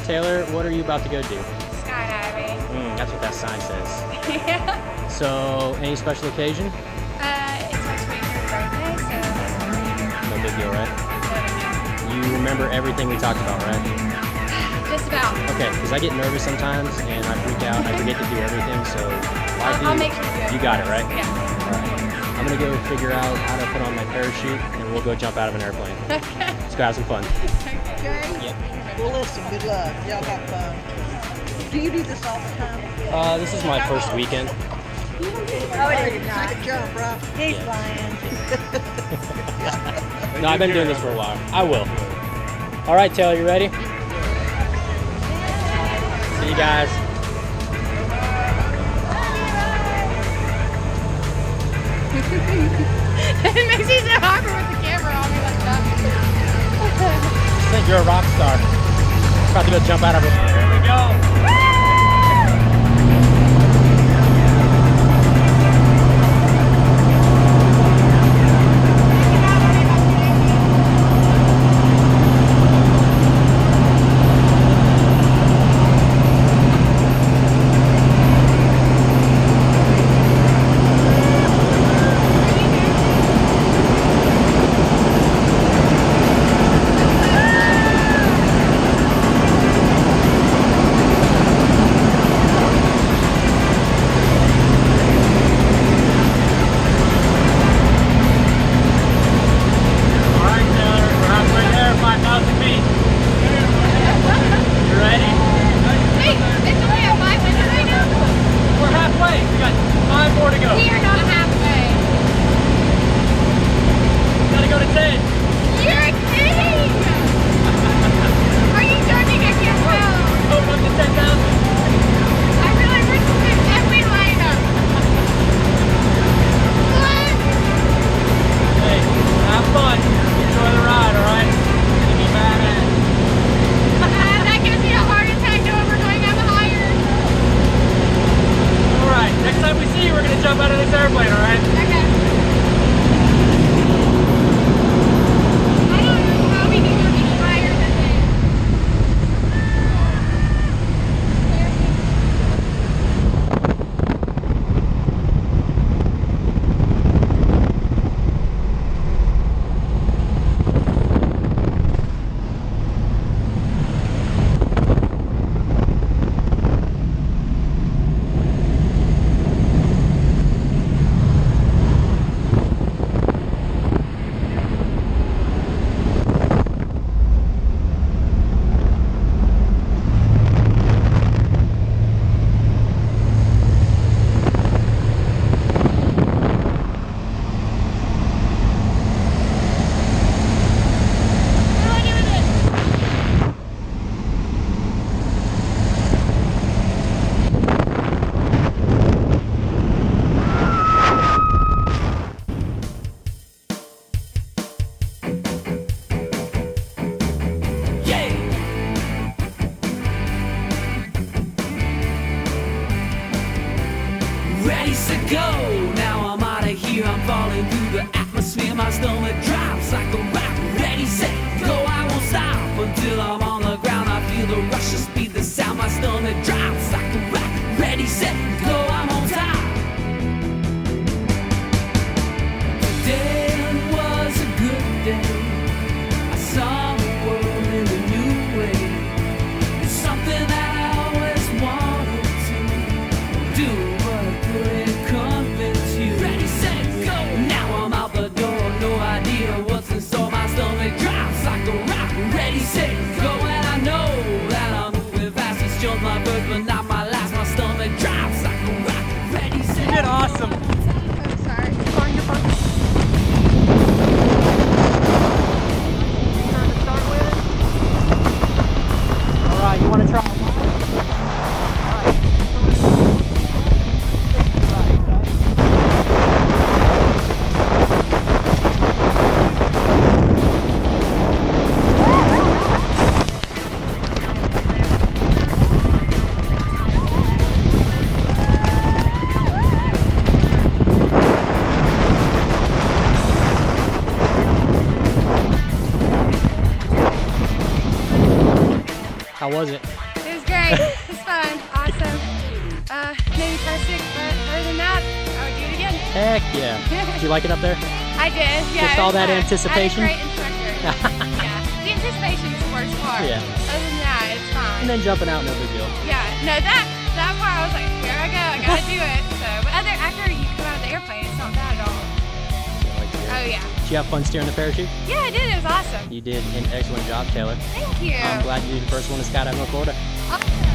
Taylor, what are you about to go do? Skydiving. That's what that sign says. Yeah. So, any special occasion? It's my 23rd birthday, so No big deal, right? no You remember everything we talked about, right? big deal. Just about. Okay, because I get nervous sometimes and I freak out. I forget to do everything, so I'll make sure you do it. You got it, right? Yeah. All right. I'm gonna go figure out how to put on my parachute and we'll go jump out of an airplane. Okay. Let's go have some fun. Okay? Yep. Well, listen, good luck. Y'all have fun. Do you do this all the time? This is my first weekend. Oh, it is not. Take a jump, right? He's Yeah. lying. No, I've been doing this for a while. I will. All right, Taylor, you ready? See you guys. It makes me so awkward with the camera on me like that. I think you're a rock star. About to go jump out of it. Here we go. Jump out of this airplane, all right? Okay. I don't know how we can go any higher than ready to go. Now I'm out of here, I'm falling through the atmosphere. My stomach drops like a rock. Ready, set, go, I won't stop until I'm on the ground. I feel the rush, the speed, the sound. My stomach drops like a rock. Ready, set, go, I'm on top. Today was a good day. I saw the world in a new way. It's something that I always wanted to do, but I couldn't convince you. Ready, set, go. Now I'm out the door. No, I How was it? It was great. It was fun. Awesome. Maybe car sick, but other than that, I would do it again. Heck yeah. Did you like it up there? I did, yeah. Just it all was that fun. anticipation? I had a great instructor. Yeah. The anticipation's the worst part. Yeah. Other than that, it's fine. And then jumping out, no big deal. Yeah. No, that part I was like, here I go. I gotta do it. So, but after you come out of the airplane, it's not bad at all. Oh yeah. Did you have fun steering the parachute? Yeah, I did. It was awesome. You did an excellent job, Taylor. Thank you. I'm glad you did the first one to skydive in Florida. Awesome.